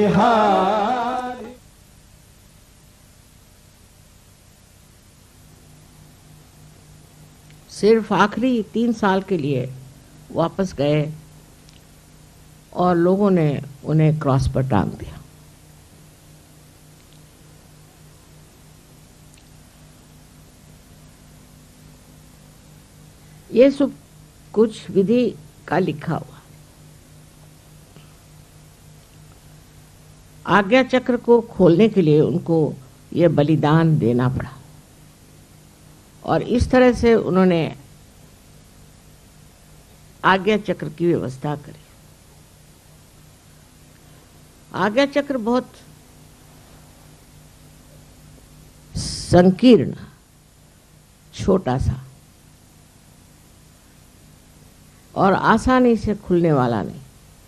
हार। सिर्फ आखिरी 3 साल के लिए वापस गए और लोगों ने उन्हें क्रॉस पर टांग दिया। ये सब कुछ विधि का लिखा हुआ। आज्ञा चक्र को खोलने के लिए उनको ये बलिदान देना पड़ा और इस तरह से उन्होंने आज्ञा चक्र की व्यवस्था करी। आज्ञा चक्र बहुत संकीर्ण, छोटा सा और आसानी से खुलने वाला नहीं,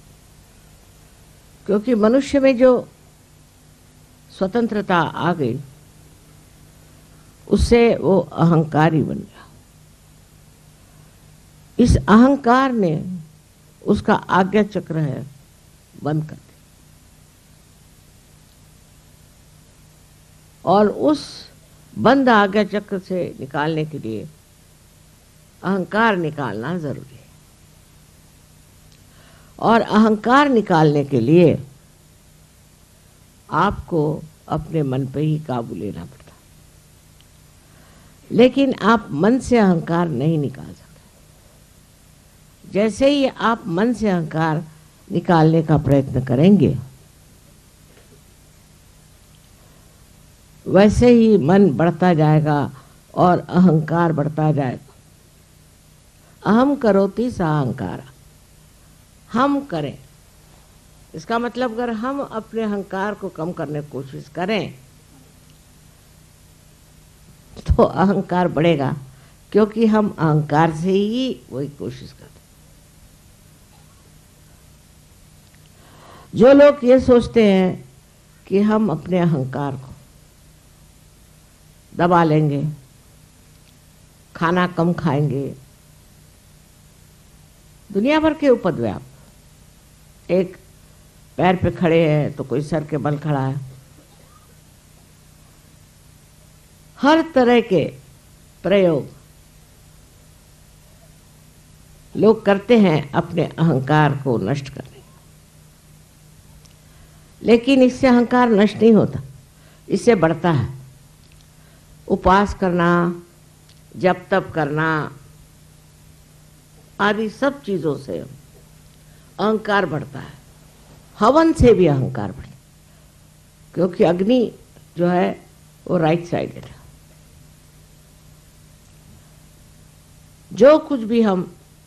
क्योंकि मनुष्य में जो स्वतंत्रता आ गई उससे वो अहंकारी बन गया। इस अहंकार ने उसका आज्ञा चक्र है बंद कर दिया और उस बंद आज्ञा चक्र से निकालने के लिए अहंकार निकालना जरूरी है। और अहंकार निकालने के लिए आपको अपने मन पे ही काबू लेना पड़ता, लेकिन आप मन से अहंकार नहीं निकाल सकते। जैसे ही आप मन से अहंकार निकालने का प्रयत्न करेंगे वैसे ही मन बढ़ता जाएगा और अहंकार बढ़ता जाएगा। अहम करोति सा अहंकार, हम करें, इसका मतलब अगर हम अपने अहंकार को कम करने की कोशिश करें तो अहंकार बढ़ेगा, क्योंकि हम अहंकार से ही वही कोशिश करते। जो लोग ये सोचते हैं कि हम अपने अहंकार को दबा लेंगे, खाना कम खाएंगे, दुनिया भर के उपद्व्याप, एक पैर पे खड़े हैं तो कोई सर के बल खड़ा है, हर तरह के प्रयोग लोग करते हैं अपने अहंकार को नष्ट करने। लेकिन इससे अहंकार नष्ट नहीं होता, इससे बढ़ता है। उपवास करना, जप तप करना आदि सब चीजों से अहंकार बढ़ता है। हवन से भी अहंकार बढ़ता, क्योंकि अग्नि जो है वो राइट साइडेड है। जो कुछ भी हम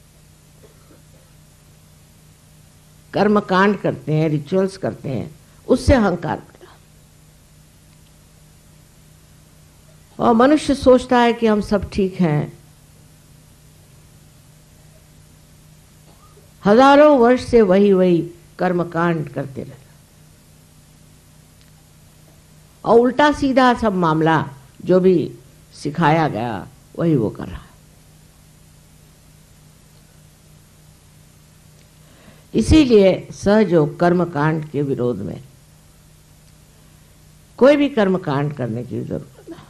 कर्म कांड करते हैं, रिचुअल्स करते हैं, उससे अहंकार बढ़ता है। और मनुष्य सोचता है कि हम सब ठीक हैं। हजारों वर्ष से वही वही कर्मकांड करते रहते और उल्टा सीधा सब मामला जो भी सिखाया गया वही वो कर रहा है। इसीलिए सहयोग कर्मकांड के विरोध में कोई भी कर्मकांड करने की जरूरत नहीं।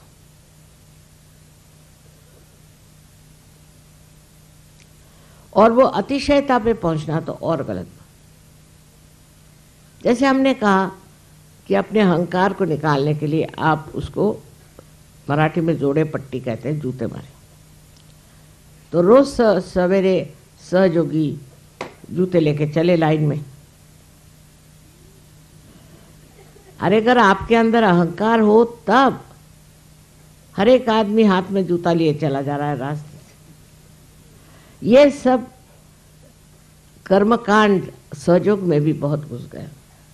और वो अतिशयता पे पहुंचना तो और गलत। जैसे हमने कहा कि अपने अहंकार को निकालने के लिए आप उसको मराठी में जोड़े पट्टी कहते हैं, जूते मारे। तो रोज सवेरे सहयोगी जूते लेके चले लाइन में। अरे अगर आपके अंदर अहंकार हो तब हर एक आदमी हाथ में जूता लिए चला जा रहा है रास्ते से। ये सब कर्मकांड सहयोग में भी बहुत घुस गए।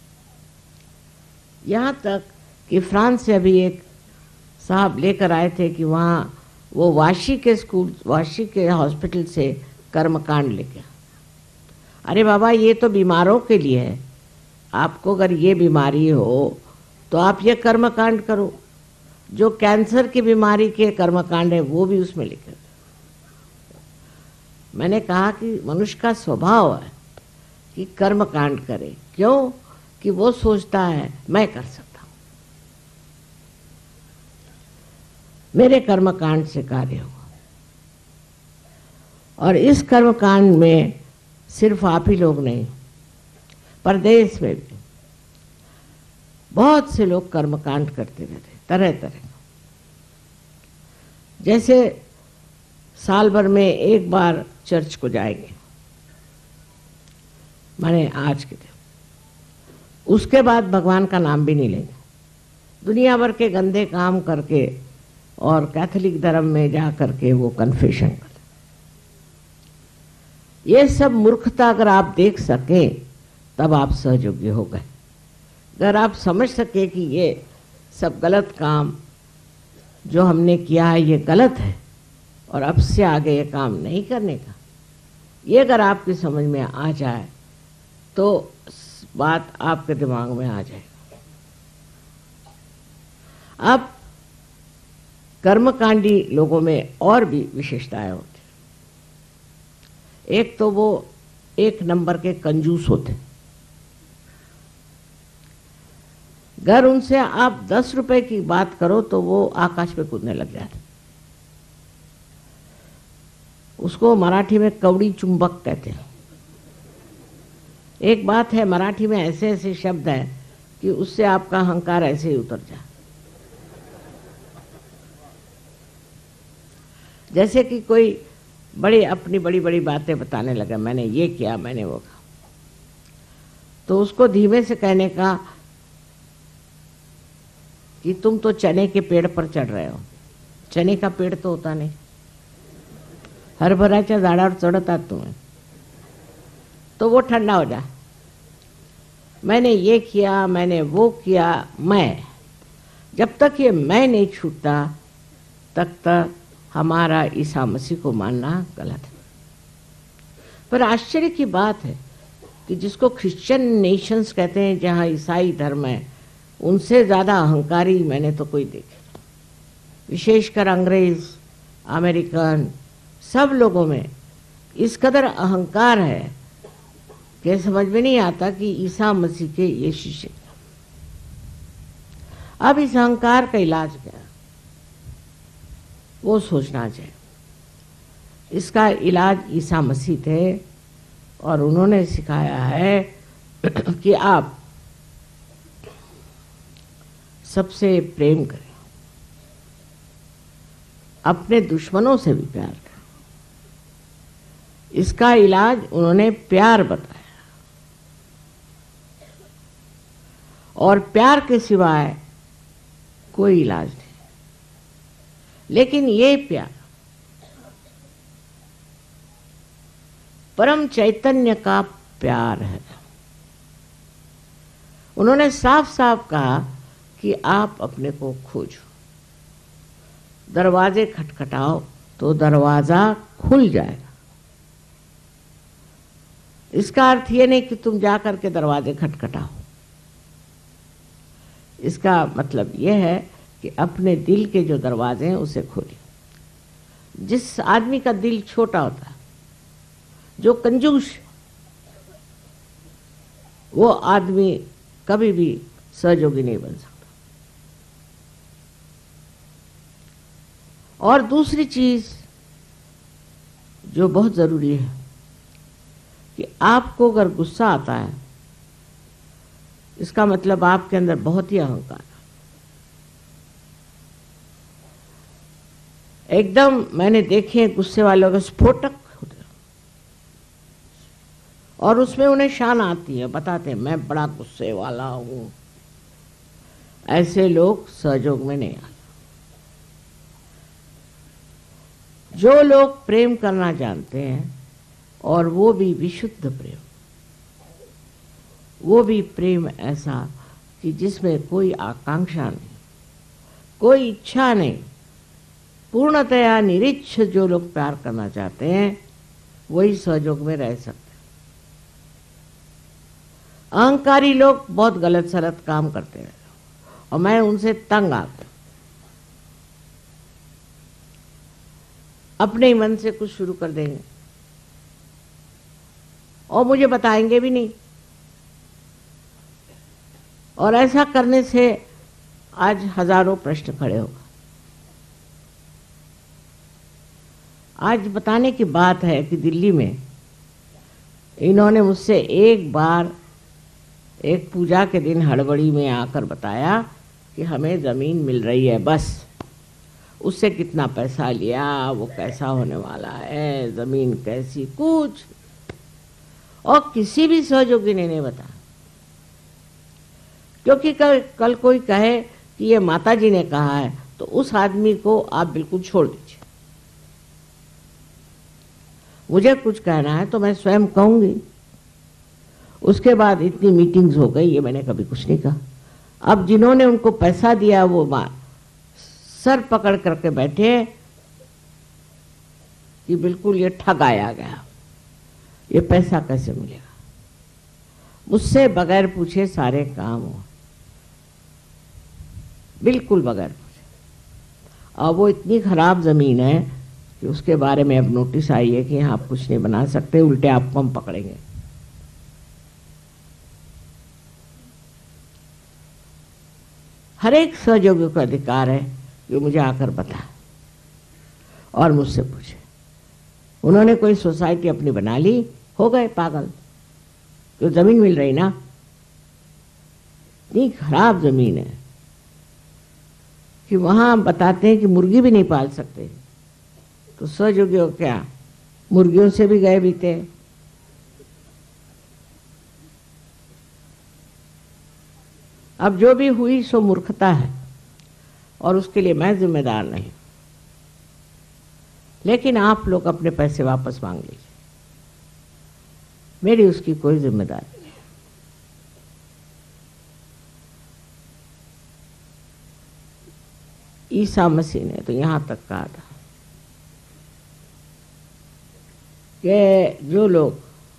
यहाँ तक कि फ्रांस से अभी एक साहब लेकर आए थे कि वहाँ वो वाशी के स्कूल, वाशी के हॉस्पिटल से कर्मकांड लेके। अरे बाबा, ये तो बीमारों के लिए है। आपको अगर ये बीमारी हो तो आप ये कर्मकांड करो। जो कैंसर की बीमारी के कर्मकांड है वो भी उसमें लिखे। मैंने कहा कि मनुष्य का स्वभाव है कि कर्मकांड करे। क्यों? कि वो सोचता है मैं कर सकता हूं, मेरे कर्मकांड से कार्य होगा। और इस कर्मकांड में सिर्फ आप ही लोग नहीं, परदेश में भी बहुत से लोग कर्मकांड करते रहते, तरह तरह। जैसे साल भर में एक बार चर्च को जाएंगे, माने आज के दिन, उसके बाद भगवान का नाम भी नहीं लेंगे, दुनिया भर के गंदे काम करके और कैथोलिक धर्म में जा करके वो कन्फेशन करते। ये सब मूर्खता अगर आप देख सकें तब आप सहयोगी हो गए। अगर आप समझ सके कि ये सब गलत काम जो हमने किया है ये गलत है और अब से आगे ये काम नहीं करने का, ये अगर आपकी समझ में आ जाए तो बात आपके दिमाग में आ जाएगी। अब कर्मकांडी लोगों में और भी विशेषताएं होती। एक तो वो एक नंबर के कंजूस होते। अगर उनसे आप 10 रुपए की बात करो तो वो आकाश पे कूदने लग जाते। उसको मराठी में कवड़ी चुंबक कहते हैं। एक बात है, मराठी में ऐसे ऐसे शब्द हैं कि उससे आपका अहंकार ऐसे ही उतर जाए। जैसे कि कोई अपनी बड़ी बड़ी बातें बताने लगा, मैंने ये किया, मैंने वो कहा, तो उसको धीमे से कहने का कि तुम तो चने के पेड़ पर चढ़ रहे हो। चने का पेड़ तो होता नहीं, हरभराच्या झाडावर चढतात तुम्हें, तो वो ठंडा हो जाए। मैंने ये किया, मैंने वो किया, मैं, जब तक ये मैं नहीं छूटता तक हमारा ईसा मसीह को मानना गलत है। पर आश्चर्य की बात है कि जिसको क्रिश्चियन नेशंस कहते हैं, जहाँ ईसाई धर्म है, उनसे ज़्यादा अहंकारी मैंने तो कोई देखे। विशेषकर अंग्रेज, अमेरिकन, सब लोगों में इस कदर अहंकार है कि समझ में नहीं आता कि ईसा मसीह के ये शिष्य। अब इस अहंकार का इलाज क्या, वो सोचना चाहिए। इसका इलाज ईसा मसीह थे और उन्होंने सिखाया है कि आप सबसे प्रेम करें, अपने दुश्मनों से भी प्यार करें। इसका इलाज उन्होंने प्यार बताया, और प्यार के सिवाय कोई इलाज नहीं। लेकिन ये प्यार परम चैतन्य का प्यार है। उन्होंने साफ साफ कहा कि आप अपने को खोजो, दरवाजे खटखटाओ तो दरवाजा खुल जाएगा। इसका अर्थ ये नहीं कि तुम जा करके दरवाजे खटखटाओ। इसका मतलब ये है कि अपने दिल के जो दरवाजे हैं उसे खोलिए। जिस आदमी का दिल छोटा होता है, जो कंजूस, वो आदमी कभी भी सहयोगी नहीं बन सकता। और दूसरी चीज जो बहुत जरूरी है कि आपको अगर गुस्सा आता है, इसका मतलब आपके अंदर बहुत ही अहंकार है। एकदम मैंने देखे गुस्से वालों का स्फोटक होते हैं और उसमें उन्हें शान आती है, बताते हैं मैं बड़ा गुस्से वाला हूं। ऐसे लोग सहयोग में नहीं आते। जो लोग प्रेम करना जानते हैं, और वो भी विशुद्ध प्रेम, वो भी प्रेम ऐसा कि जिसमें कोई आकांक्षा नहीं, कोई इच्छा नहीं, पूर्णतया निरीच्छ जो लोग प्यार करना चाहते हैं वही सहयोग में रह सकते हैं। अहंकारी लोग बहुत गलत सलत काम करते हैं और मैं उनसे तंग आता हूं। अपने ही मन से कुछ शुरू कर देंगे और मुझे बताएंगे भी नहीं। और ऐसा करने से आज हजारों प्रश्न खड़े हो गए। आज बताने की बात है कि दिल्ली में इन्होंने मुझसे एक बार एक पूजा के दिन हड़बड़ी में आकर बताया कि हमें ज़मीन मिल रही है, बस उससे कितना पैसा लिया, वो कैसा होने वाला है, ज़मीन कैसी, कुछ और किसी भी सहयोगी ने नहीं बताया। क्योंकि कल कोई कहे कि ये माता जी ने कहा है तो उस आदमी को आप बिल्कुल छोड़ दीजिए। मुझे कुछ कहना है तो मैं स्वयं कहूंगी। उसके बाद इतनी मीटिंग्स हो गई, ये मैंने कभी कुछ नहीं कहा। अब जिन्होंने उनको पैसा दिया वो सर पकड़ करके बैठे कि बिल्कुल ये ठगाया गया, ये पैसा कैसे मिलेगा। मुझसे बगैर पूछे सारे काम हो, बिल्कुल बगैर पूछे। और वो इतनी खराब जमीन है कि उसके बारे में अब नोटिस आई है कि यहाँ आप कुछ नहीं बना सकते, उल्टे आपको हम पकड़ेंगे। हर एक सहयोगी को अधिकार है कि मुझे आकर बताए और मुझसे पूछे। उन्होंने कोई सोसाइटी अपनी बना ली, हो गए पागल, तो जमीन मिल रही ना, इतनी खराब जमीन है कि वहां बताते हैं कि मुर्गी भी नहीं पाल सकते। तो सहयोगी हो क्या, मुर्गियों से भी गए बीते। अब जो भी हुई सो मूर्खता है और उसके लिए मैं जिम्मेदार नहीं। लेकिन आप लोग अपने पैसे वापस मांग लीजिए, मेरी उसकी कोई जिम्मेदारी नहीं। ईसा मसीह ने तो यहां तक कहा था कि जो लोग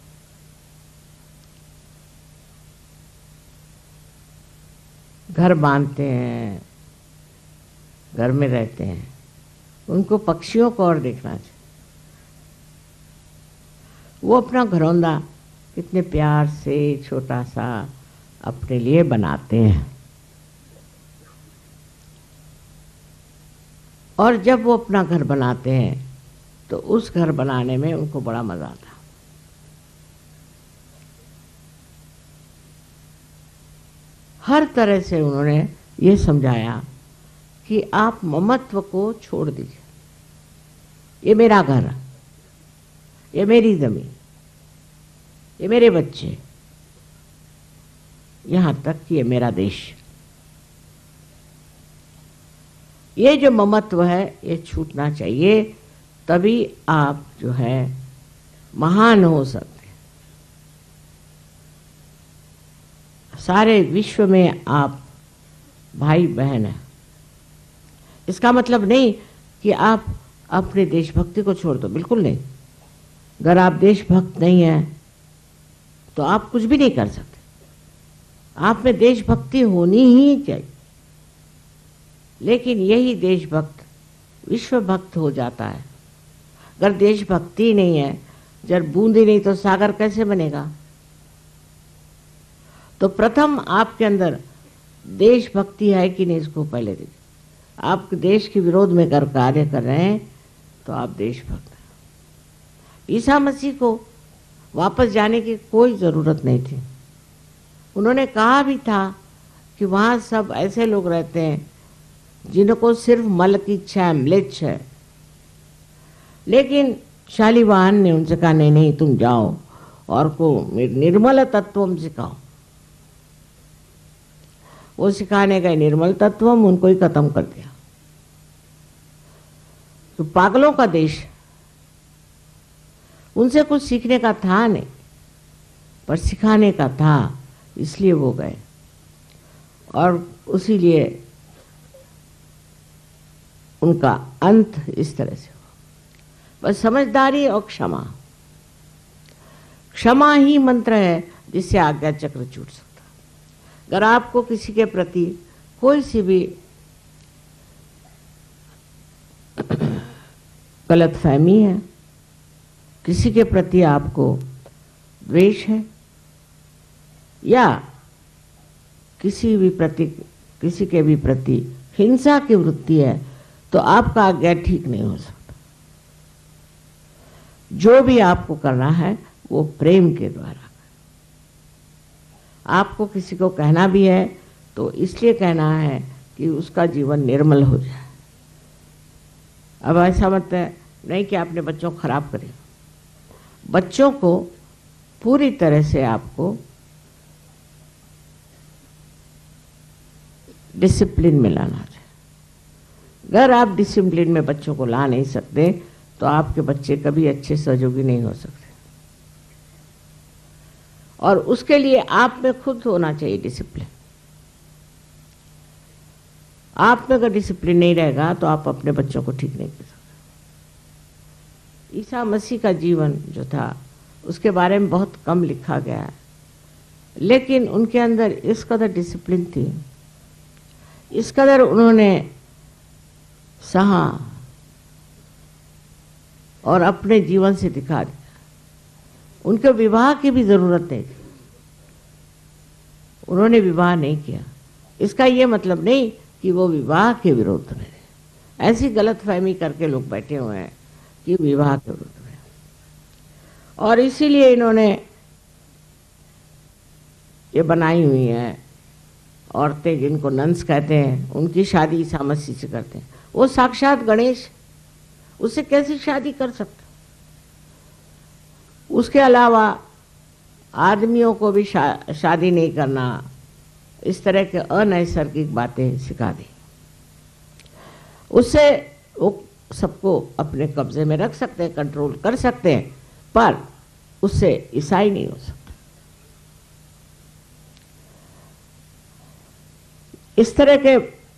घर बांधते हैं, घर में रहते हैं, उनको पक्षियों को और देखना चाहिए। वो अपना घरौंदा कितने प्यार से छोटा सा अपने लिए बनाते हैं, और जब वो अपना घर बनाते हैं तो उस घर बनाने में उनको बड़ा मजा आता। हर तरह से उन्होंने ये समझाया कि आप ममत्व को छोड़ दीजिए। ये मेरा घर, ये मेरी जमीन, ये मेरे बच्चे, यहां तक कि ये मेरा देश। ये जो ममत्व है ये छूटना चाहिए, तभी आप जो है महान हो सकते। सारे विश्व में आप भाई बहन हैं। इसका मतलब नहीं कि आप अपने देशभक्ति को छोड़ दो, बिल्कुल नहीं। अगर आप देशभक्त नहीं हैं तो आप कुछ भी नहीं कर सकते। आप में देशभक्ति होनी ही चाहिए। लेकिन यही देशभक्त विश्वभक्त हो जाता है। अगर देशभक्ति नहीं है, जब बूंद ही नहीं तो सागर कैसे बनेगा। तो प्रथम आपके अंदर देशभक्ति है कि नहीं, इसको पहले देखिए। आप देश के विरोध में कर कार्य कर रहे हैं तो आप देशभक्त हैं। ईसा मसीह को वापस जाने की कोई ज़रूरत नहीं थी। उन्होंने कहा भी था कि वहाँ सब ऐसे लोग रहते हैं जिनको सिर्फ मल की इच्छा है, म्लेच्छ है। लेकिन शालिवाहन ने उनसे कहा नहीं नहीं, तुम जाओ और को निर्मल तत्वम सिखाओ। वो सिखाने गए निर्मल तत्वम, उनको ही खत्म कर दिया। तो पागलों का देश, उनसे कुछ सीखने का था नहीं, पर सिखाने का था, इसलिए वो गए। और उसी लिए उनका अंत इस तरह से हुआ। बस समझदारी और क्षमा, क्षमा ही मंत्र है जिससे आज्ञा चक्र छूट सकता। अगर आपको किसी के प्रति कोई सी भी गलतफहमी है, किसी के प्रति आपको द्वेष है, या किसी के भी प्रति हिंसा की वृत्ति है तो आपका आज्ञा ठीक नहीं हो सकता। जो भी आपको करना है वो प्रेम के द्वारा। आपको किसी को कहना भी है तो इसलिए कहना है कि उसका जीवन निर्मल हो जाए। अब ऐसा मत है नहीं कि आपने बच्चों को खराब करे। बच्चों को पूरी तरह से आपको डिसिप्लिन में लाना चाहिए। अगर आप डिसिप्लिन में बच्चों को ला नहीं सकते तो आपके बच्चे कभी अच्छे सहयोगी नहीं हो सकते। और उसके लिए आप में खुद होना चाहिए डिसिप्लिन। आप में अगर डिसिप्लिन नहीं रहेगा तो आप अपने बच्चों को ठीक नहीं कर सकते। ईसा मसीह का जीवन जो था उसके बारे में बहुत कम लिखा गया है, लेकिन उनके अंदर इस कदर डिसिप्लिन थी, इस कदर उन्होंने सहा और अपने जीवन से दिखा दिया। उनके विवाह की भी जरूरत नहीं थी, उन्होंने विवाह नहीं किया। इसका ये मतलब नहीं कि वो विवाह के विरोध में। ऐसी गलतफहमी करके लोग बैठे हुए हैं कि विवाह के विरोध में, और इसीलिए इन्होंने ये बनाई हुई है औरतें जिनको नंस कहते हैं, उनकी शादी ईसा मसीह से करते हैं। वो साक्षात गणेश, उससे कैसी शादी कर सकते। उसके अलावा आदमियों को भी शादी नहीं करना, इस तरह के अनैसर्गिक बातें सिखा दी। उससे वो सबको अपने कब्जे में रख सकते हैं, कंट्रोल कर सकते हैं, पर उससे ईसाई नहीं हो सकता। इस तरह के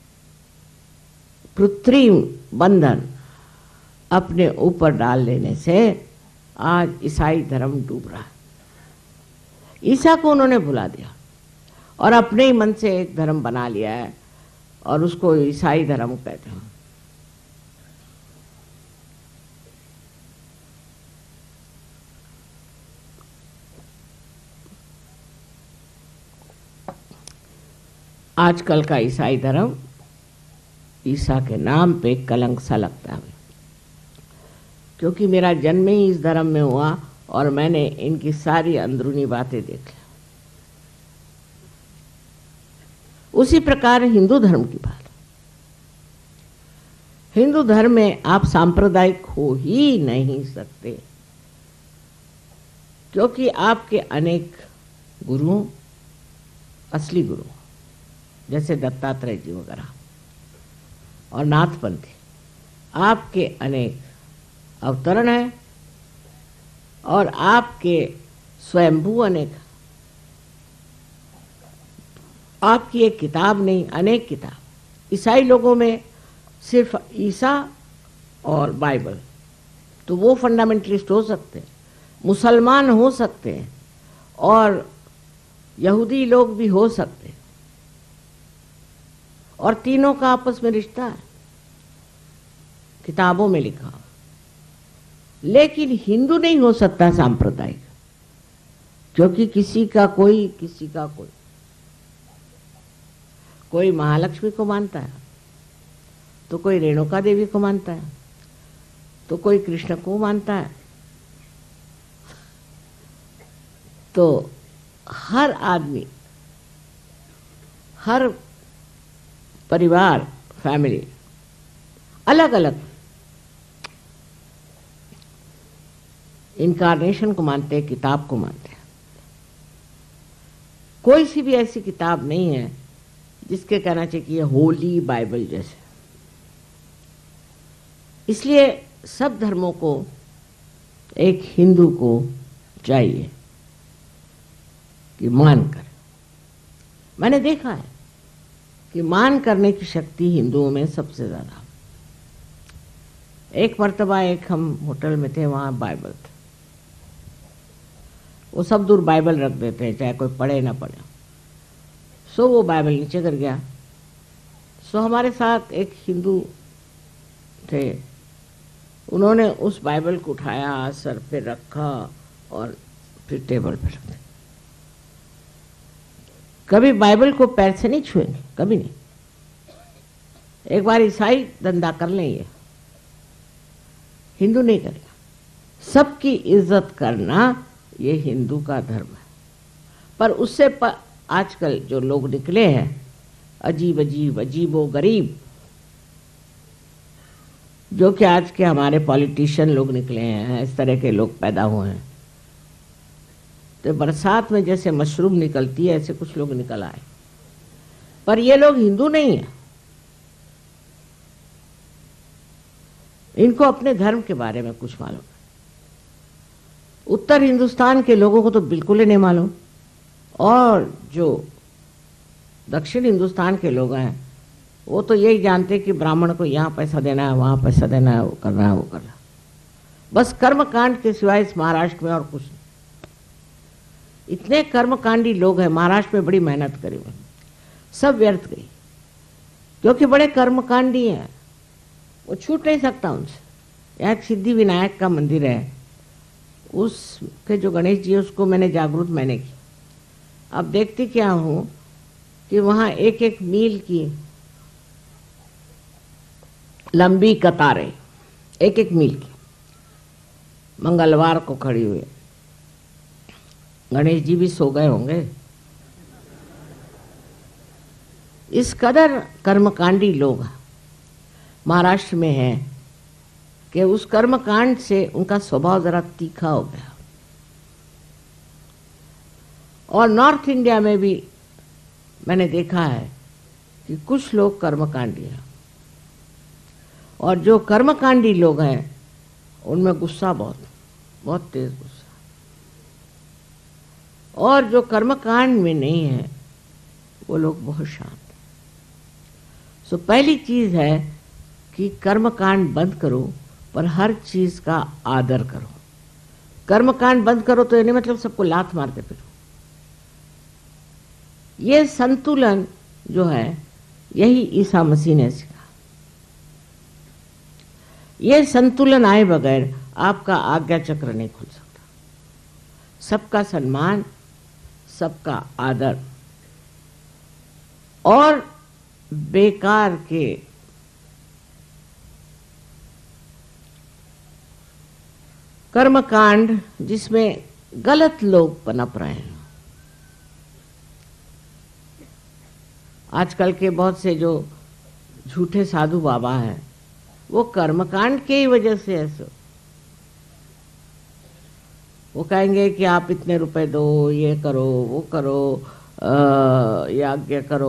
कृत्रिम बंधन अपने ऊपर डाल लेने से आज ईसाई धर्म डूब रहा है। ईसा को उन्होंने भुला दिया और अपने ही मन से एक धर्म बना लिया है और उसको ईसाई धर्म कहते हैं। आजकल का ईसाई धर्म ईसा के नाम पे कलंक सा लगता है, क्योंकि मेरा जन्म ही इस धर्म में हुआ और मैंने इनकी सारी अंदरूनी बातें देख ली। उसी प्रकार हिंदू धर्म की बात। हिंदू धर्म में आप सांप्रदायिक हो ही नहीं सकते, क्योंकि आपके अनेक गुरुओं, असली गुरु जैसे दत्तात्रेय जी वगैरह और नाथपंथी, आपके अनेक अवतरण हैं और आपके स्वयंभू अनेक। आपकी एक किताब नहीं, अनेक किताब। ईसाई लोगों में सिर्फ ईसा और बाइबल, तो वो फंडामेंटलिस्ट हो सकते हैं, मुसलमान हो सकते हैं और यहूदी लोग भी हो सकते हैं, और तीनों का आपस में रिश्ता है, किताबों में लिखा। लेकिन हिंदू नहीं हो सकता सांप्रदायिक, क्योंकि किसी का कोई कोई महालक्ष्मी को मानता है, तो कोई रेणुका देवी को मानता है, तो कोई कृष्ण को मानता है। तो हर आदमी, हर परिवार, फैमिली अलग अलग इनकारनेशन को मानते हैं, किताब को मानते हैं। कोई सी भी ऐसी किताब नहीं है जिसके कहना चाहिए कि ये होली बाइबल जैसे। इसलिए सब धर्मों को एक हिंदू को चाहिए कि मान कर। मैंने देखा है कि मान करने की शक्ति हिंदुओं में सबसे ज्यादा। एक मर्तबा एक हम होटल में थे, वहां बाइबल था। वो सब दूर बाइबल रख देते हैं, चाहे कोई पढ़े ना पढ़े। सो वो बाइबल नीचे गिर गया। सो हमारे साथ एक हिंदू थे, उन्होंने उस बाइबल को उठाया, सर पे रखा और फिर टेबल पे रख दिया। कभी बाइबल को पैर से नहीं छुएंगे, कभी नहीं। एक बार ईसाई धंधा कर लें, ये हिंदू नहीं करेगा। सबकी इज्जत करना ये हिंदू का धर्म है। पर उससे आजकल जो लोग निकले हैं अजीब अजीब अजीबो गरीब, जो कि आज के हमारे पॉलिटिशियन लोग निकले हैं, इस तरह के लोग पैदा हुए हैं। तो बरसात में जैसे मशरूम निकलती है ऐसे कुछ लोग निकल आए, पर ये लोग हिंदू नहीं है। इनको अपने धर्म के बारे में कुछ मालूम है। उत्तर हिंदुस्तान के लोगों को तो बिल्कुल ही नहीं मालूम, और जो दक्षिण हिंदुस्तान के लोग हैं वो तो यही जानते कि ब्राह्मण को यहाँ पैसा देना है, वहाँ पैसा देना है, वो करना है, वो करना है। बस कर्मकांड के सिवाय इस महाराष्ट्र में और कुछ नहीं। इतने कर्मकांडी लोग हैं महाराष्ट्र में, बड़ी मेहनत करी उन्होंने, सब व्यर्थ गई, क्योंकि बड़े कर्मकांडी हैं, वो छूट नहीं सकता उनसे। यहाँ सिद्धि विनायक का मंदिर है, उसके जो गणेश जी है उसको मैंने जागरूक मैंने की। अब देखती क्या हूँ कि वहाँ एक एक मील की लंबी कतारें, एक एक मील की, मंगलवार को खड़ी हुई। गणेश जी भी सो गए होंगे। इस कदर कर्मकांडी लोग महाराष्ट्र में हैं कि उस कर्मकांड से उनका स्वभाव जरा तीखा हो गया। और नॉर्थ इंडिया में भी मैंने देखा है कि कुछ लोग कर्मकांडी हैं, और जो कर्मकांडी लोग हैं उनमें गुस्सा बहुत बहुत तेज गुस्सा, और जो कर्मकांड में नहीं है वो लोग बहुत शांत। सो पहली चीज है कि कर्मकांड बंद करो, पर हर चीज का आदर करो। कर्मकांड बंद करो तो ये नहीं मतलब सबको लात मारते फिरो। ये संतुलन जो है यही ईसा मसीह ने सिखा। ये संतुलन आए बगैर आपका आज्ञा चक्र नहीं खुल सकता। सबका सम्मान, सबका आदर, और बेकार के कर्मकांड जिसमें गलत लोग पनप रहे हैं। आजकल के बहुत से जो झूठे साधु बाबा हैं वो कर्मकांड के ही वजह से ऐसे, वो कहेंगे कि आप इतने रुपए दो, ये करो, वो करो, यज्ञ करो,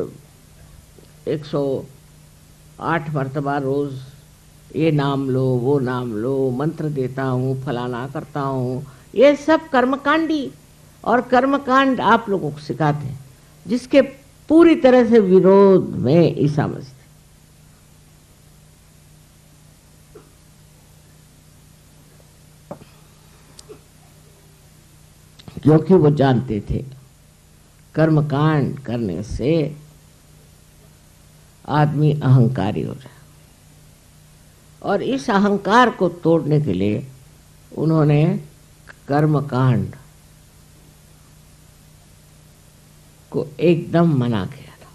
108 मर्तबा रोज ये नाम लो, वो नाम लो, मंत्र देता हूँ, फलाना करता हूँ। ये सब कर्मकांडी और कर्मकांड आप लोगों को सिखाते हैं, जिसके पूरी तरह से विरोध में ईसा मसीह। क्योंकि वो जानते थे कर्मकांड करने से आदमी अहंकारी हो जाए, और इस अहंकार को तोड़ने के लिए उन्होंने कर्मकांड को एकदम मना किया था।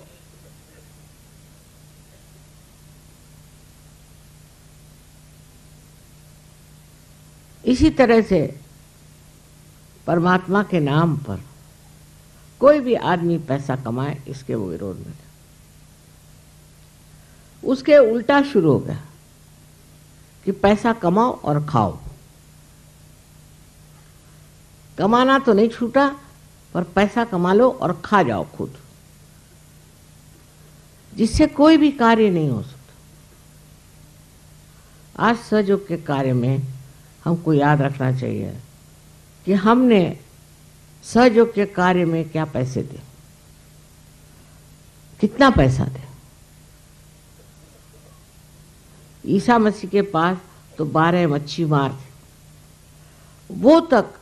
इसी तरह से परमात्मा के नाम पर कोई भी आदमी पैसा कमाए, इसके वो विरोध में थे। उसके उल्टा शुरू हो गया कि पैसा कमाओ और खाओ। कमाना तो नहीं छूटा, पर पैसा कमा लो और खा जाओ खुद, जिससे कोई भी कार्य नहीं हो सकता। आज सहयोग के कार्य में हमको याद रखना चाहिए कि हमने सहयोग के कार्य में क्या पैसे दे, कितना पैसा दे। ईसा मसीह के पास तो 12 मच्छी मार थे, वो तक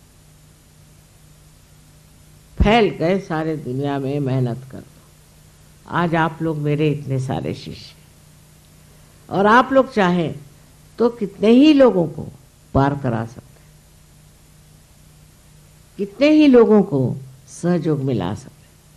फैल गए सारे दुनिया में मेहनत कर। आज आप लोग मेरे इतने सारे शिष्य, और आप लोग चाहें तो कितने ही लोगों को पार करा सकते, कितने ही लोगों को सहयोग में ला सकते।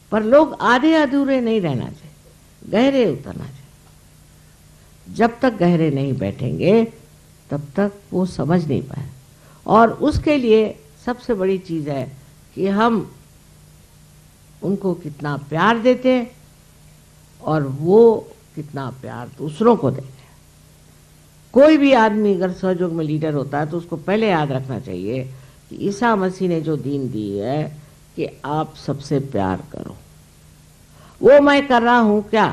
पर लोग आधे अधूरे नहीं रहना चाहिए, गहरे उतरना चाहिए। जब तक गहरे नहीं बैठेंगे तब तक वो समझ नहीं पाए। और उसके लिए सबसे बड़ी चीज़ है कि हम उनको कितना प्यार देते हैं और वो कितना प्यार दूसरों को देते हैं। कोई भी आदमी अगर सहयोग में लीडर होता है तो उसको पहले याद रखना चाहिए कि ईसा मसीह ने जो दीन दी है कि आप सबसे प्यार करो। वो मैं कर रहा हूं क्या?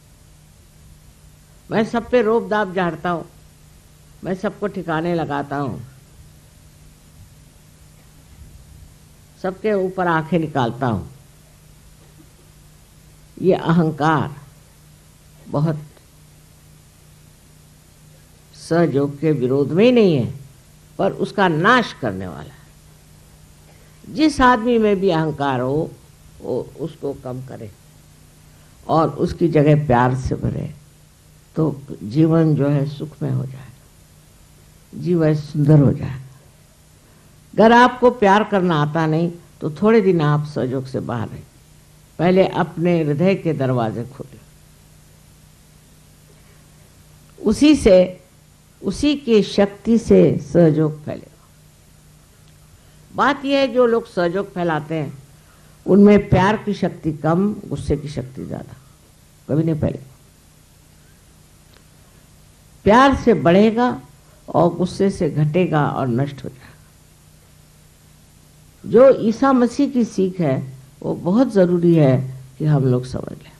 मैं सब पे रोब दाब झाड़ता हूं, मैं सबको ठिकाने लगाता हूं, सबके ऊपर आंखें निकालता हूं। ये अहंकार बहुत सहयोग के विरोध में ही नहीं है, पर उसका नाश करने वाला है। जिस आदमी में भी अहंकार हो वो उसको कम करे और उसकी जगह प्यार से भरे, तो जीवन जो है सुखमय हो जाएगा, जीवन सुंदर हो जाएगा। अगर आपको प्यार करना आता नहीं तो थोड़े दिन आप सहयोग से बाहर रहें। पहले अपने हृदय के दरवाजे खोलें, उसी की शक्ति से सहयोग फैलेगा। बात यह है जो लोग सहयोग फैलाते हैं उनमें प्यार की शक्ति कम, गुस्से की शक्ति ज्यादा, कभी नहीं फैलेगा। प्यार से बढ़ेगा और गुस्से से घटेगा और नष्ट हो जाएगा। जो ईसा मसीह की सीख है वो बहुत जरूरी है कि हम लोग समझ लें।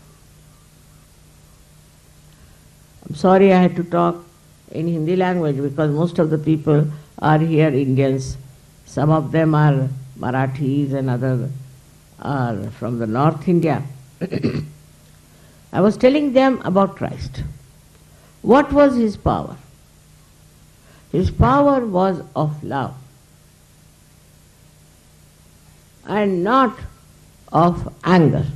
I'm sorry I had to talk in Hindi language because most of the people are here Indians. Some of them are Marathis and others are from the North India. I was telling them about Christ. What was his power? His power was of love and not of anger,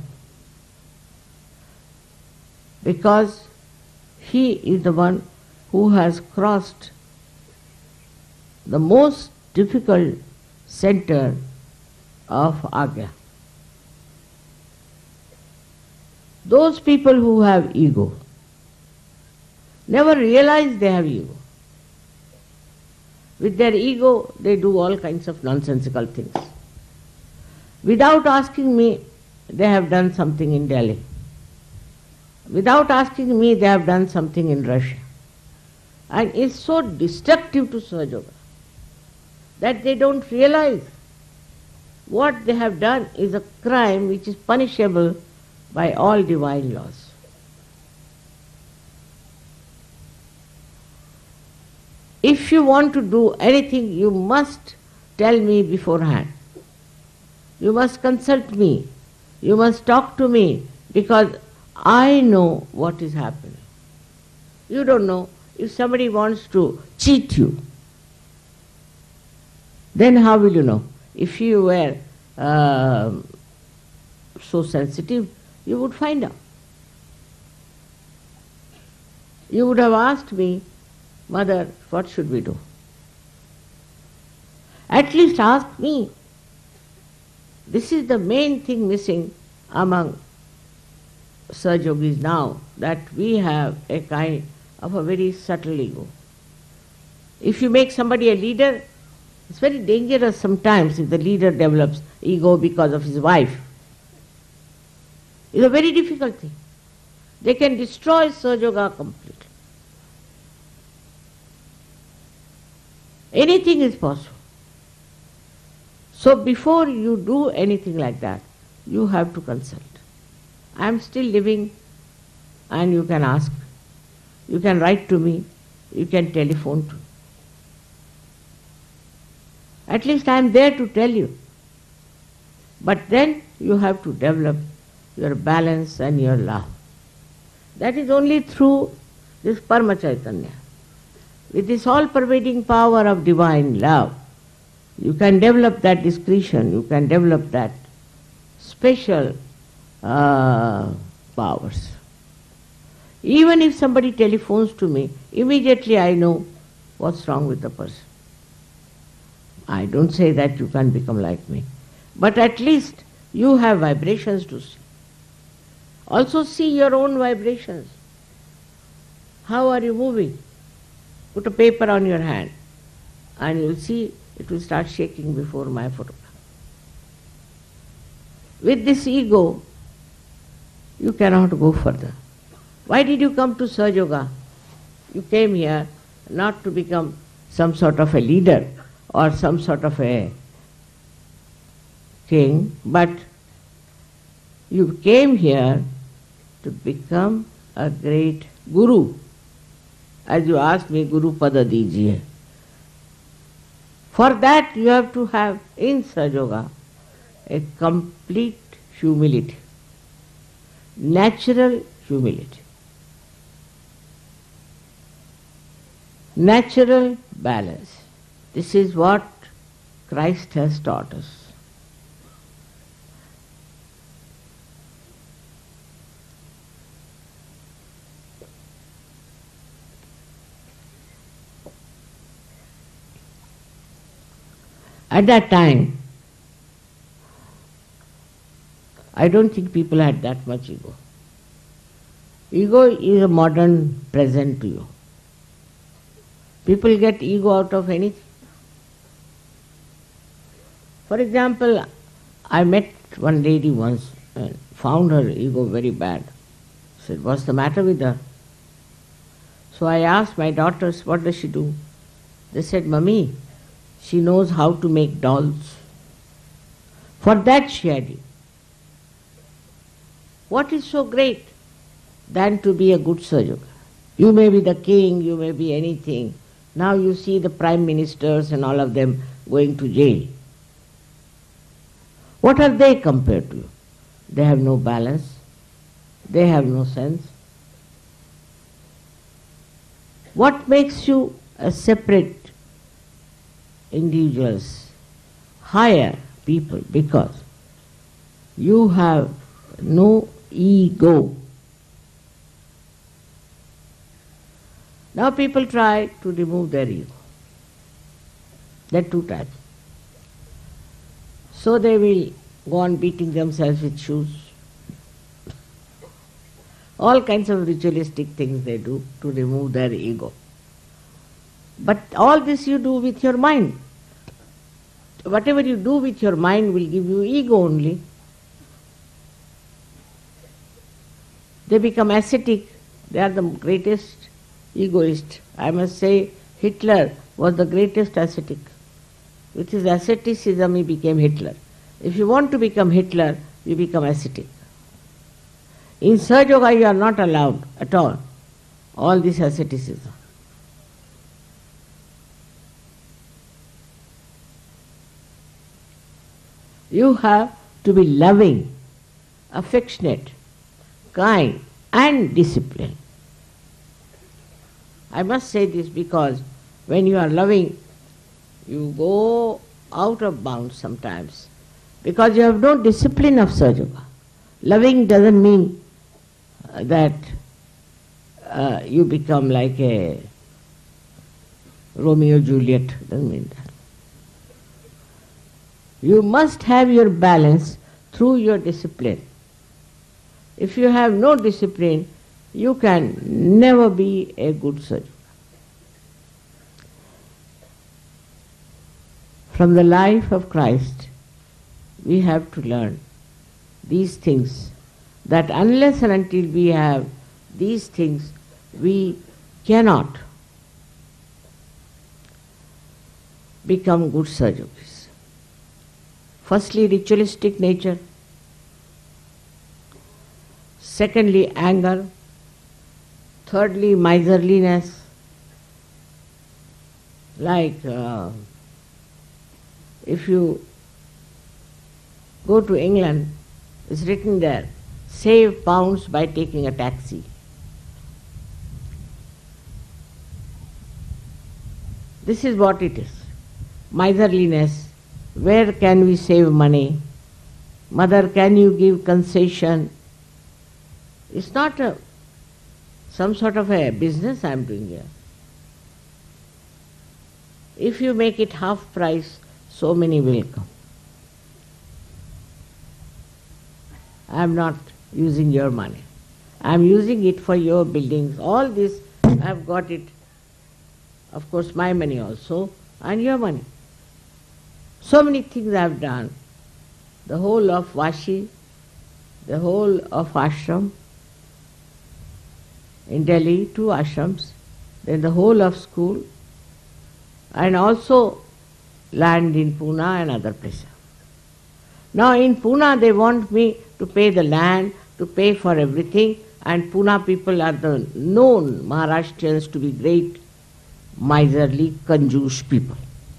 because he is the one who has crossed the most difficult center of Agya. Those people who have ego never realize they have ego. With their ego, they do all kinds of nonsensical things. Without asking me, they have done something in Delhi. Without asking me, they have done something in Russia. And it's so destructive to Sahajoga that they don't realize what they have done is a crime which is punishable by all divine laws. If you want to do anything, you must tell me beforehand. You must consult me. You must talk to me because I know what is happening. You don't know. If somebody wants to cheat you, then how will you know? If you were so sensitive, you would find out. You would have asked me, Mother, what should we do? At least ask me. This is the main thing missing among Sahajogis now, that we have a kind of a very subtle ego. If you make somebody a leader, it's very dangerous sometimes if the leader develops ego because of his wife. It's a very difficult thing. They can destroy Sahajoga completely. Anything is possible. So before you do anything like that, you have to consult. I am still living and you can ask. You can write to me. You can telephone to me. At least I am there to tell you. But then you have to develop your balance and your love. That is only through this Parama Chaitanya. With this all-pervading power of divine love, you can develop that discretion, you can develop that special powers. Even if somebody telephones to me, immediately I know what's wrong with the person. I don't say that you can become like me, but at least you have vibrations to see. Also see your own vibrations. How are you moving? Put a paper on your hand and you'll see it will start shaking before my photograph. With this ego, you cannot go further. Why did you come to Sahaja Yoga? You came here not to become some sort of a leader or some sort of a king, but you came here to become a great guru. As you asked me, Guru Pada Dijiye. For that you have to have in Sahaja Yoga a complete humility, natural humility, natural balance. This is what Christ has taught us. At that time, I don't think people had that much ego. Ego is a modern present to you. People get ego out of anything. For example, I met one lady once and found her ego very bad. I said, what's the matter with her? So I asked my daughters, what does she do? They said, Mummy, she knows how to make dolls. For that she had ego. What is so great than to be a good Sahaja Yoga? You may be the king, you may be anything. Now you see the prime ministers and all of them going to jail. What are they compared to you? They have no balance. They have no sense. What makes you a separate individuals, higher people? Because you have no ego. Now people try to remove their ego. There are two types. So they will go on beating themselves with shoes. All kinds of ritualistic things they do to remove their ego. But all this you do with your mind. Whatever you do with your mind will give you ego only. They become ascetic. They are the greatest egoist. I must say Hitler was the greatest ascetic. With his asceticism he became Hitler. If you want to become Hitler, you become ascetic. In Sahaja Yoga you are not allowed at all this asceticism. You have to be loving, affectionate, kind and disciplined. I must say this because when you are loving, you go out of bounds sometimes because you have no discipline of Sahaja Yoga. Loving doesn't mean that you become like a Romeo Juliet, doesn't mean that. You must have your balance through your discipline. If you have no discipline, you can never be a good Sahaja Yoga. From the life of Christ, we have to learn these things, that unless and until we have these things, we cannot become good Sahaja Yogis. Firstly, ritualistic nature. Secondly, anger. Thirdly, miserliness. Like if you go to England, it's written there, save pounds by taking a taxi. This is what it is. Miserliness. Where can we save money? Mother, can you give concession? It's not some sort of a business I am doing here. If you make it half price, so many will come. I am not using your money. I am using it for your buildings. All this, I have got it, of course, my money also, and your money. So many things I have done. The whole of Vashi, the whole of ashram, in Delhi, 2 ashrams, then the whole of school, and also land in Pune and other places. Now in Pune they want me to pay the land, to pay for everything, and Pune people are the known Maharashtrians to be great, miserly, conjuice people.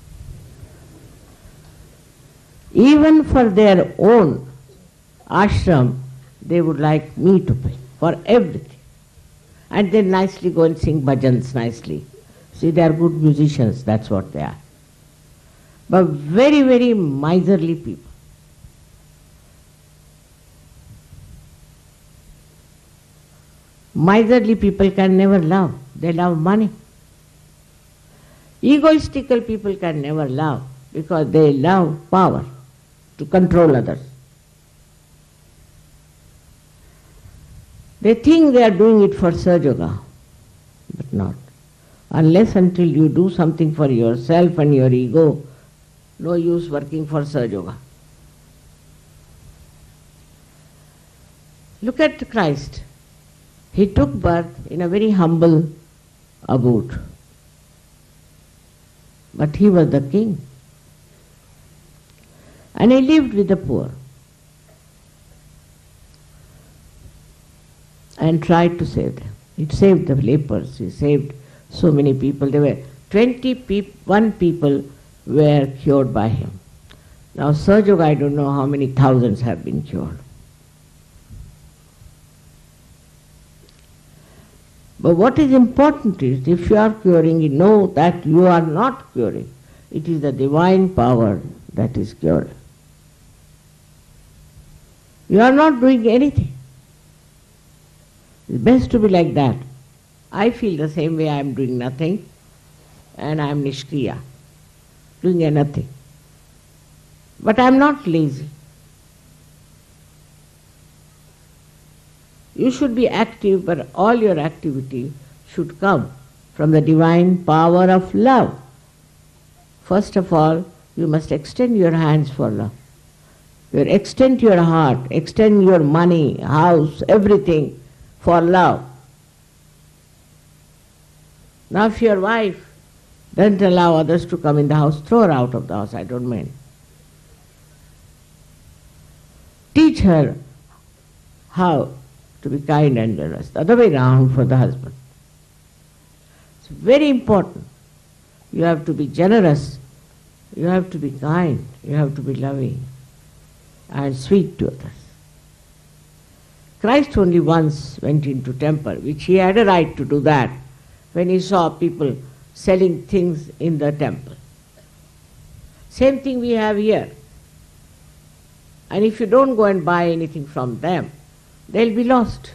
Even for their own ashram, they would like me to pay for everything. And they nicely go and sing bhajans nicely. See, they are good musicians, that's what they are. But very, very miserly people. Miserly people can never love. They love money. Egoistical people can never love because they love power to control others. They think they are doing it for Sahaja Yoga, but not. Unless until you do something for yourself and your ego, no use working for Sahaja Yoga. Look at Christ. He took birth in a very humble abode. But he was the king. And he lived with the poor. And tried to save them. He saved the lepers. He saved so many people. There were 21 people were cured by him. Now Sahaja Yoga, I don't know how many thousands have been cured. But what is important is, if you are curing, you know that you are not curing. It is the divine power that is curing. You are not doing anything. It's best to be like that. I feel the same way. I am doing nothing and I am nishkriya, doing nothing. But I am not lazy. You should be active, but all your activity should come from the divine power of love. First of all, you must extend your hands for love. You extend your heart, extend your money, house, everything for love. Now if your wife doesn't allow others to come in the house, throw her out of the house, I don't mind. Teach her how to be kind and generous. The other way round for the husband. It's very important. You have to be generous. You have to be kind. You have to be loving and sweet to others. Christ only once went into temple, which he had a right to do that, when he saw people selling things in the temple. Same thing we have here. And if you don't go and buy anything from them, they'll be lost.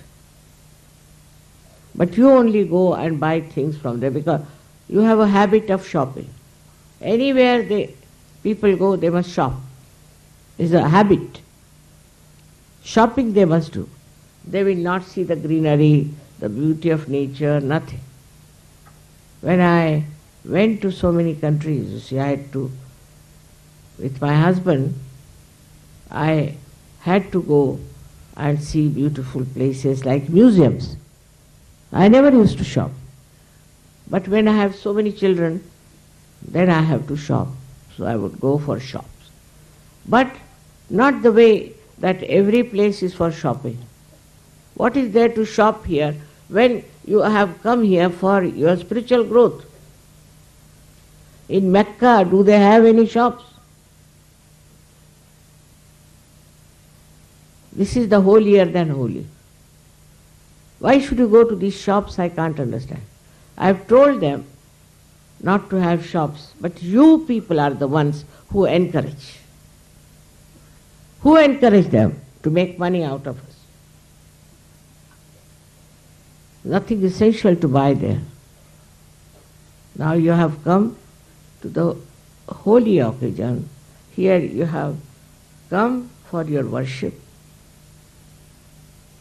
But you only go and buy things from them because you have a habit of shopping. Anywhere people go, they must shop. It's a habit. Shopping they must do. They will not see the greenery, the beauty of nature, nothing. When I went to so many countries, you see, I had to, with my husband, I had to go and see beautiful places like museums. I never used to shop. But when I have so many children, then I have to shop. So I would go for shops. But not the way that every place is for shopping. What is there to shop here when you have come here for your spiritual growth? In Mecca, do they have any shops? This is the holier than holy. Why should you go to these shops? I can't understand. I have told them not to have shops, but you people are the ones who encourage. Who encourage them to make money out of us? Nothing essential to buy there. Now you have come to the holy occasion. Here you have come for your worship.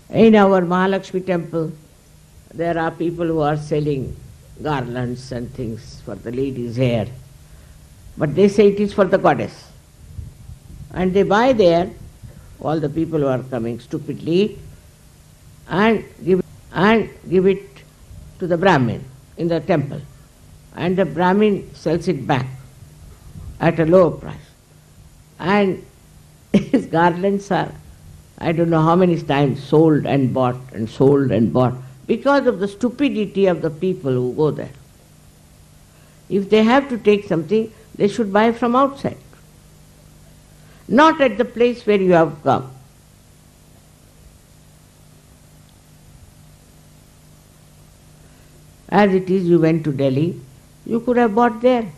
In our Mahalakshmi temple, there are people who are selling garlands and things for the ladies' hair. But they say it is for the goddess. And they buy there, all the people who are coming stupidly, and give it to the Brahmin in the temple. And the Brahmin sells it back at a lower price. And his garlands are, I don't know how many times, sold and bought and sold and bought because of the stupidity of the people who go there. If they have to take something, they should buy from outside, not at the place where you have come. As it is, you went to Delhi, you could have bought there.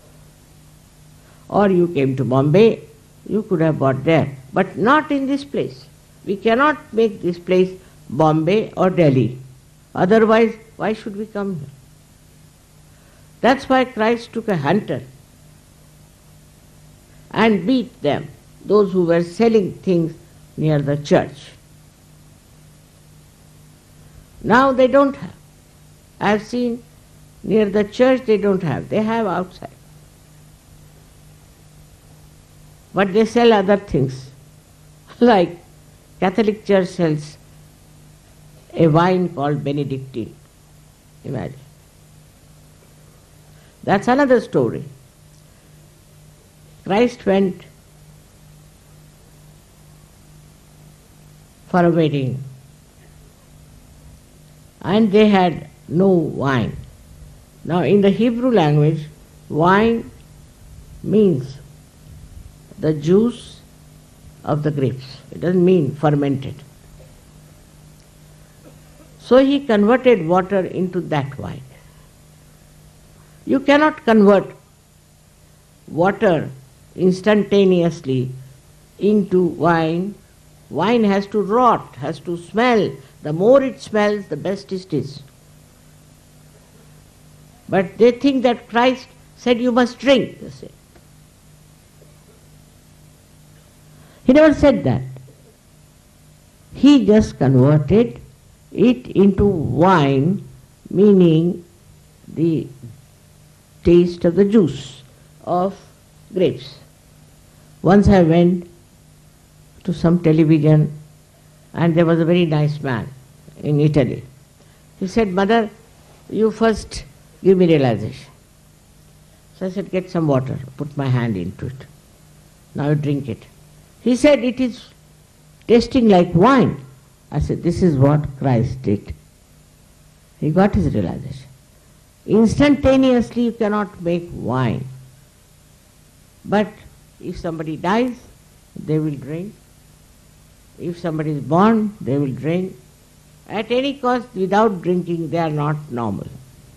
Or you came to Bombay, you could have bought there. But not in this place. We cannot make this place Bombay or Delhi. Otherwise, why should we come here? That's why Christ took a hunter and beat them, those who were selling things near the church. Now they don't have. I have seen near the church they don't have. They have outside. But they sell other things. Like Catholic Church sells a wine called Benedictine. Imagine. That's another story. Christ went for a wedding and they had no wine. Now in the Hebrew language, wine means the juice of the grapes. It doesn't mean fermented. So he converted water into that wine. You cannot convert water instantaneously into wine. Wine has to rot, has to smell. The more it smells, the best it is. But they think that Christ said you must drink, they say. He never said that. He just converted it into wine, meaning the taste of the juice of grapes. Once I went to some television and there was a very nice man in Italy. He said, "Mother, you first give me realization." So I said, "Get some water." Put my hand into it. Now you drink it. He said, "It is tasting like wine." I said, "This is what Christ did." He got his realization. Instantaneously you cannot make wine. But if somebody dies, they will drink. If somebody is born, they will drink. At any cost, without drinking, they are not normal.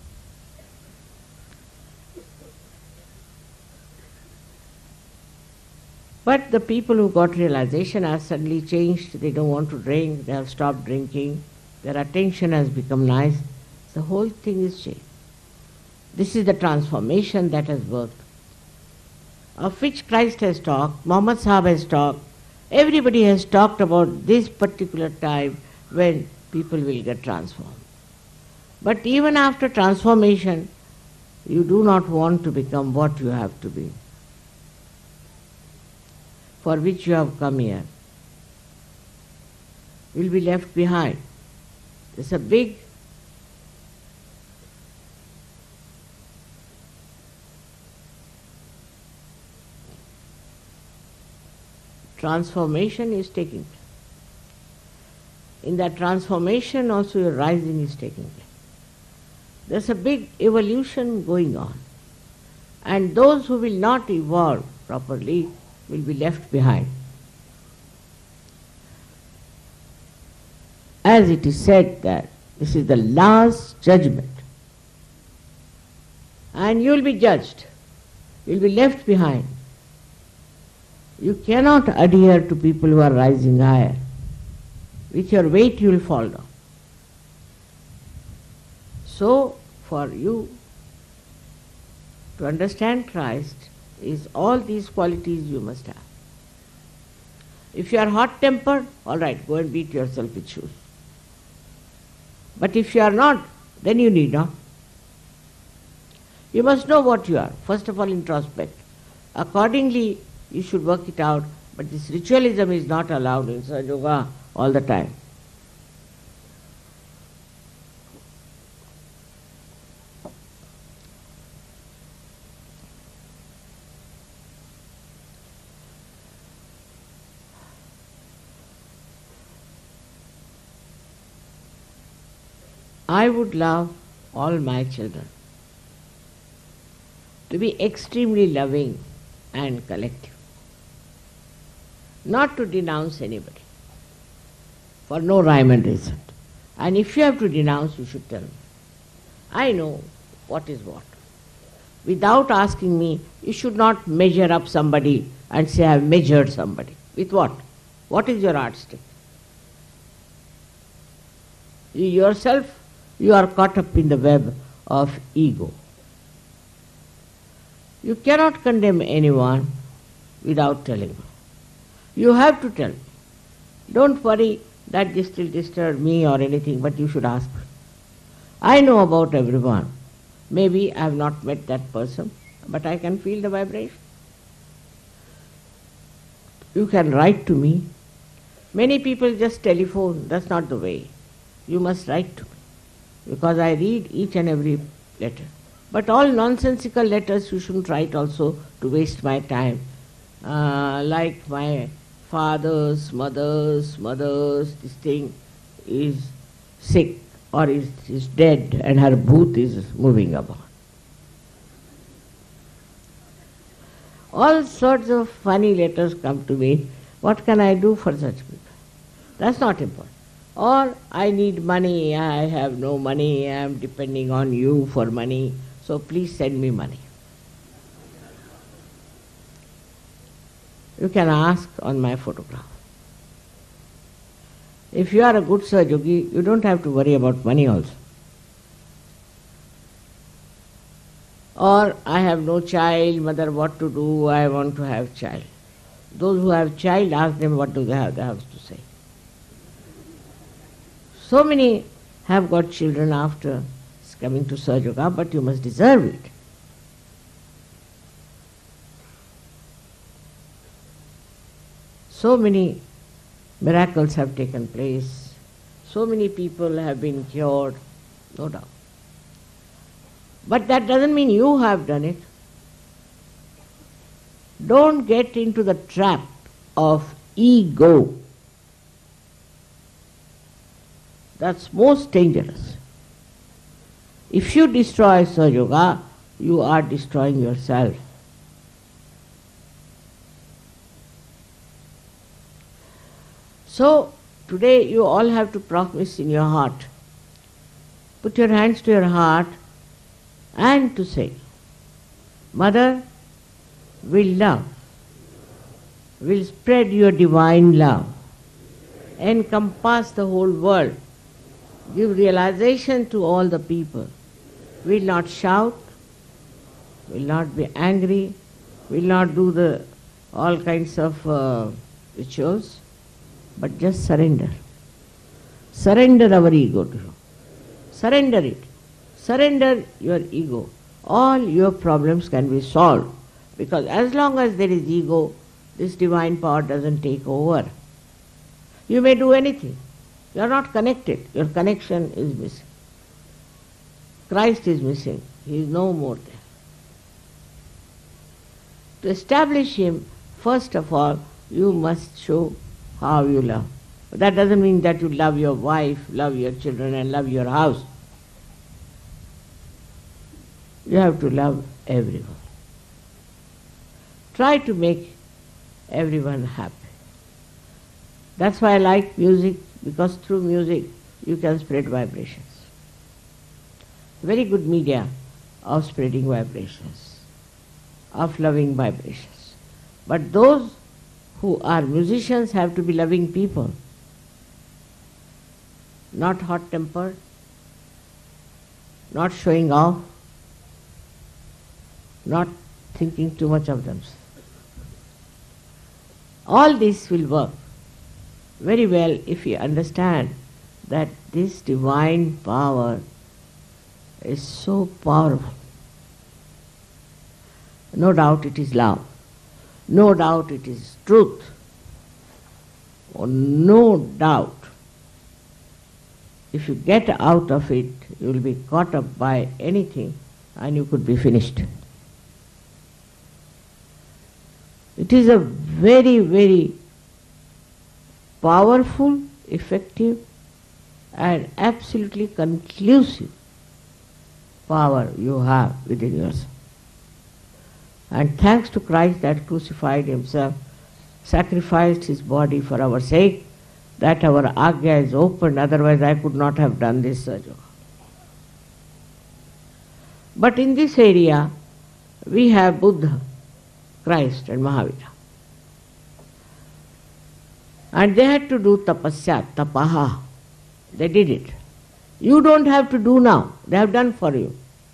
But the people who got realization are suddenly changed. They don't want to drink. They have stopped drinking. Their attention has become nice. The whole thing is changed. This is the transformation that has worked, of which Christ has talked, Muhammad Sahib has talked. Everybody has talked about this particular time when people will get transformed. But even after transformation, you do not want to become what you have to be, for which you have come here. You will be left behind. There's a big transformation is taking place. In that transformation also your rising is taking place. There's a big evolution going on. And those who will not evolve properly will be left behind. As it is said that this is the last judgment. And you will be judged. You will be left behind. You cannot adhere to people who are rising higher. With your weight you will fall down. So, for you to understand Christ is all these qualities you must have. If you are hot-tempered, all right, go and beat yourself with shoes. But if you are not, then you need not. You must know what you are. First of all, introspect. Accordingly, you should work it out. But this ritualism is not allowed in Sahaja Yoga all the time. I would love all my children to be extremely loving and collective, not to denounce anybody for no rhyme and reason. And if you have to denounce, you should tell me. I know what is what. Without asking me, you should not measure up somebody and say, I have measured somebody. With what? What is your yardstick? You yourself, you are caught up in the web of ego. You cannot condemn anyone without telling me. You have to tell me. Don't worry that this will disturb me or anything, but you should ask me. I know about everyone. Maybe I have not met that person, but I can feel the vibration. You can write to me. Many people just telephone. That's not the way. You must write to me, because I read each and every letter. But all nonsensical letters you shouldn't write also to waste my time. Like my father's, mother's, this thing is sick or is dead and her bhoot is moving about. All sorts of funny letters come to me. What can I do for such people? That's not important. Or I need money, I have no money, I am depending on you for money, so please send me money. You can ask on my photograph. If you are a good Sahaja Yogi, you don't have to worry about money also. Or I have no child, mother, what to do, I want to have child. Those who have child, ask them what do they have to say. So many have got children after coming to Sahaja Yoga, but you must deserve it. So many miracles have taken place. So many people have been cured, no doubt. But that doesn't mean you have done it. Don't get into the trap of ego. That's most dangerous. If you destroy Sahaja Yoga, you are destroying yourself. So, today you all have to promise in your heart. Put your hands to your heart and to say, Mother, will love, will spread your divine love, encompass the whole world, give realization to all the people, will not shout, will not be angry, will not do all kinds of rituals, but just surrender. Surrender our ego to you. Surrender it. Surrender your ego. All your problems can be solved, because as long as there is ego, this divine power doesn't take over. You may do anything. You are not connected. Your connection is missing. Christ is missing. He is no more there. To establish Him, first of all, you must show how you love. But that doesn't mean that you love your wife, love your children, and love your house. You have to love everyone. Try to make everyone happy. That's why I like music, because through music you can spread vibrations. Very good media of spreading vibrations, of loving vibrations. But those who are musicians have to be loving people, not hot-tempered, not showing off, not thinking too much of themselves. All this will work very well if you understand that this divine power is so powerful. No doubt it is love. No doubt it is truth. Oh, no doubt. If you get out of it, you will be caught up by anything and you could be finished. It is a very, very powerful, effective and absolutely conclusive power you have within yourself. And thanks to Christ that crucified himself, sacrificed his body for our sake, that our Agya is opened, otherwise I could not have done this Sahaja. But in this area, we have Buddha, Christ and Mahavira. And they had to do tapasya, tapaha. They did it. You don't have to do now. They have done for you.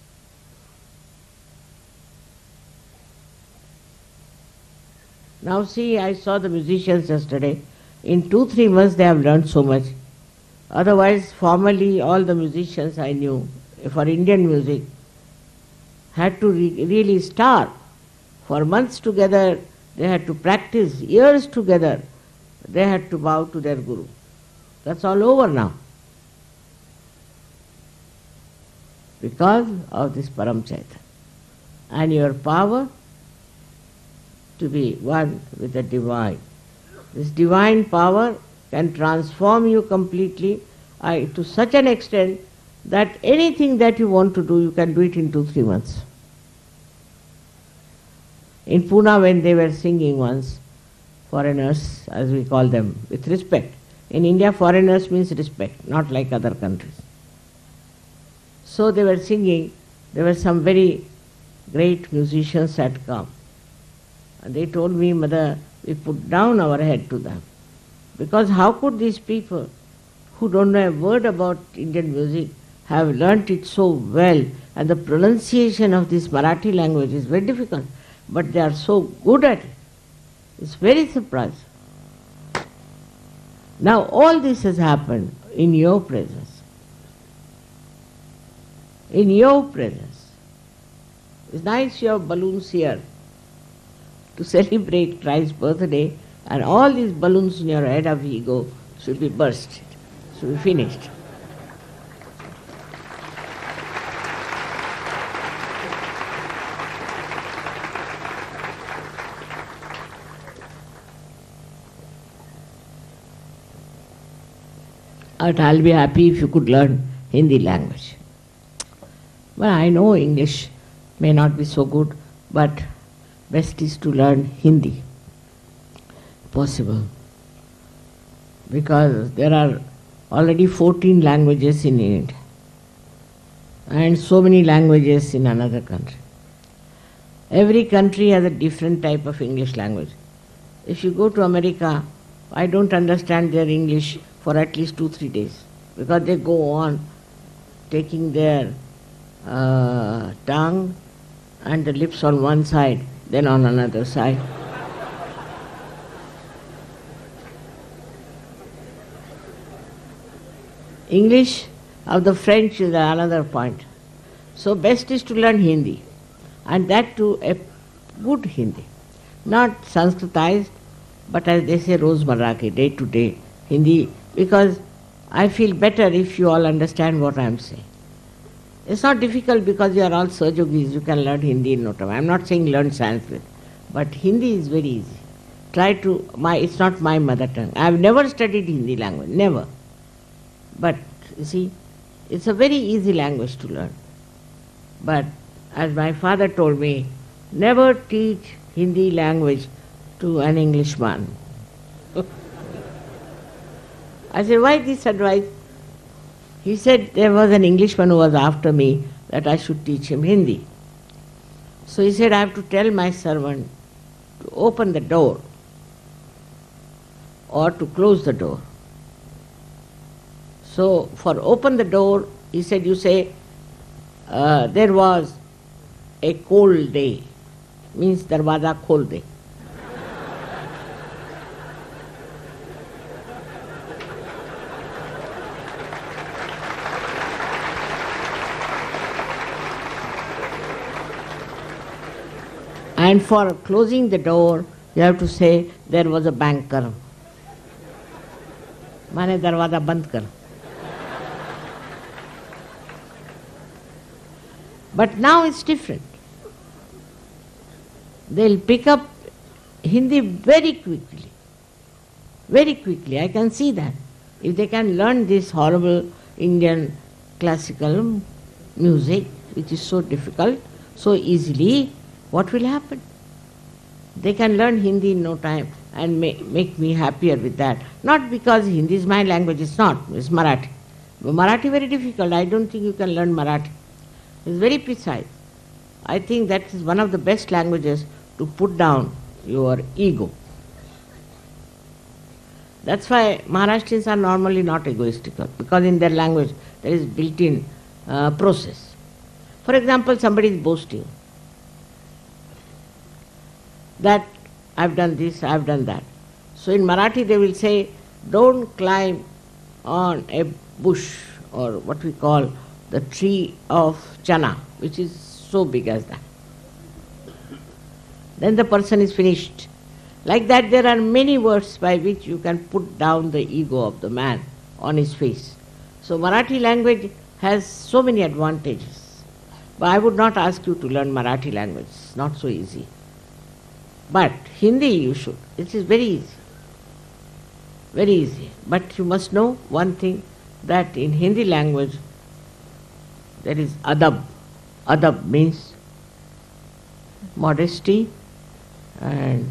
Now see, I saw the musicians yesterday. In 2-3 months they have learned so much. Otherwise, formerly all the musicians I knew for Indian music had to really starve. For months together they had to practice, years together they had to bow to their Guru. That's all over now. Because of this Param Chaitanya. And your power to be one with the divine. This divine power can transform you completely to such an extent that anything that you want to do, you can do it in 2-3 months. In Pune, when they were singing once, foreigners, as we call them, with respect. In India, foreigners means respect, not like other countries. So they were singing, there were some very great musicians had come. And they told me, Mother, we put down our head to them. Because how could these people who don't know a word about Indian music have learnt it so well, and the pronunciation of this Marathi language is very difficult, but they are so good at it. It's very surprising. Now all this has happened in your presence. In your presence. It's nice you have balloons here to celebrate Christ's birthday, and all these balloons in your head of ego should be burst, should be finished. But I'll be happy if you could learn Hindi language. Well, I know English may not be so good, but best is to learn Hindi, possible. Because there are already 14 languages in India and so many languages in another country. Every country has a different type of English language. If you go to America, I don't understand their English for at least 2-3 days, because they go on taking their tongue and the lips on one side, then on another side. English of the French is another point. So best is to learn Hindi, and that too a good Hindi. Not Sanskritized, but as they say, Rozmarra ke, day to day Hindi, because I feel better if you all understand what I am saying. It's not difficult because you are all Sahajogis, you can learn Hindi in no time. I am not saying learn Sanskrit, but Hindi is very easy. It's not my mother tongue. I have never studied Hindi language, never. But you see, it's a very easy language to learn. But as my father told me, never teach Hindi language to an Englishman. I said, why this advice? He said there was an Englishman who was after me that I should teach him Hindi. So he said, I have to tell my servant to open the door or to close the door. So for open the door, he said, you say, there was a cold day, means darwaza khol de. And for closing the door, you have to say, there was a banker. माने दरवाजा बंद कर. But now it's different. They'll pick up Hindi very quickly. Very quickly. I can see that. If they can learn this horrible Indian classical music, which is so difficult, so easily, what will happen? They can learn Hindi in no time and make me happier with that. Not because Hindi is my language, it's not, it's Marathi. Marathi very difficult, I don't think you can learn Marathi. It's very precise. I think that is one of the best languages to put down your ego. That's why Maharashtrians are normally not egoistical, because in their language there is built-in process. For example, somebody is boasting that I've done this, I've done that. So in Marathi they will say, don't climb on a bush, or what we call the tree of chana, which is so big as that. Then the person is finished. Like that, there are many words by which you can put down the ego of the man on his face. So Marathi language has so many advantages. But I would not ask you to learn Marathi language. It's not so easy. But Hindi you should. It is very easy. Very easy. But you must know one thing, that in Hindi language there is adab. Adab means modesty and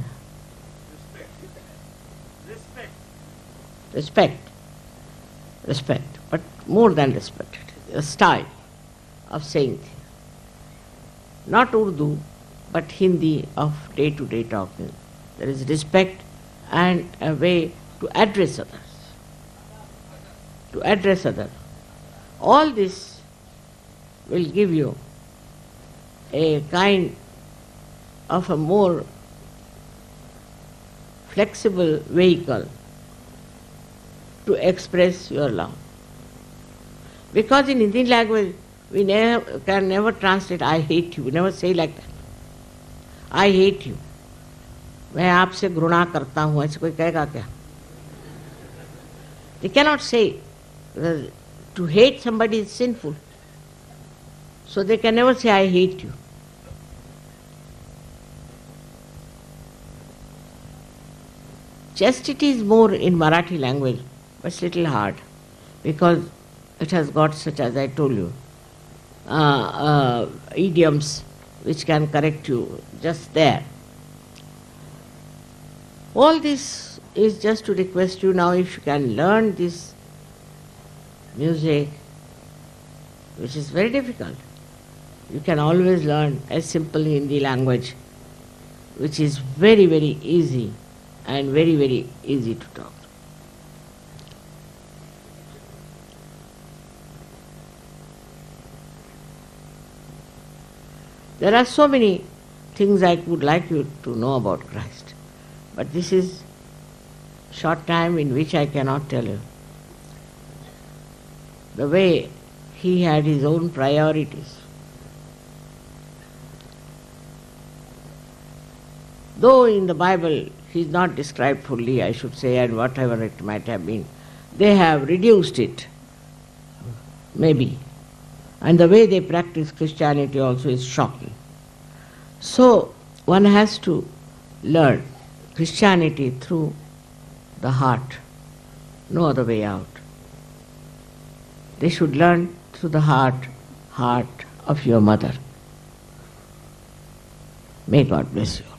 respect, but more than respect, a style of saying things. Not Urdu, but Hindi of day-to-day talking. There is respect and a way to address others. To address others. All this will give you a kind of a more flexible vehicle to express your love. Because in Indian language, we can never translate I hate you. We never say like that. I hate you. मैं आपसे घृणा करता हूँ, ऐसे कोई कहेगा क्या? They cannot say. To hate somebody is sinful. So they can never say I hate you. Chastity is more in Marathi language, but it's little hard because it has got such, as I told you, idioms which can correct you just there. All this is just to request you now, if you can learn this music, which is very difficult. You can always learn a simple Hindi language, which is very, very easy and very, very easy to talk. There are so many things I would like you to know about Christ, but this is short time in which I cannot tell you. The way he had his own priorities. Though in the Bible he is not described fully, I should say, and whatever it might have been, they have reduced it, maybe. And the way they practice Christianity also is shocking. So one has to learn Christianity through the heart, no other way out. They should learn through the heart of your mother. May God bless you.